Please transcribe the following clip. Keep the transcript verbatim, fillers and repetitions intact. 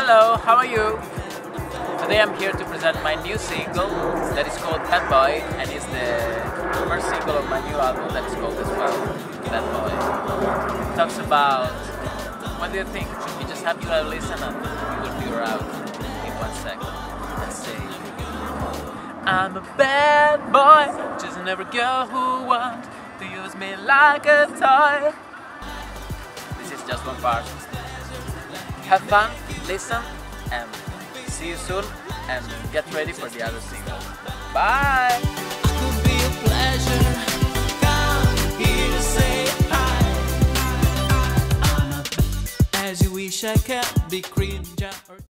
Hello, how are you? Today I'm here to present my new single that is called Bad Boy, and is the first single of my new album that is called as well Bad Boy. It talks about, what do you think? You just have to have a listen and you will figure out in one second. Let's see. I'm a bad boy, just another girl who wants to use me like a toy. This is just one part. Have fun, listen, and see you soon, and get ready for the other single. Bye! Could be a pleasure. Come here to say hi. I'm a, as you wish I can be cringe.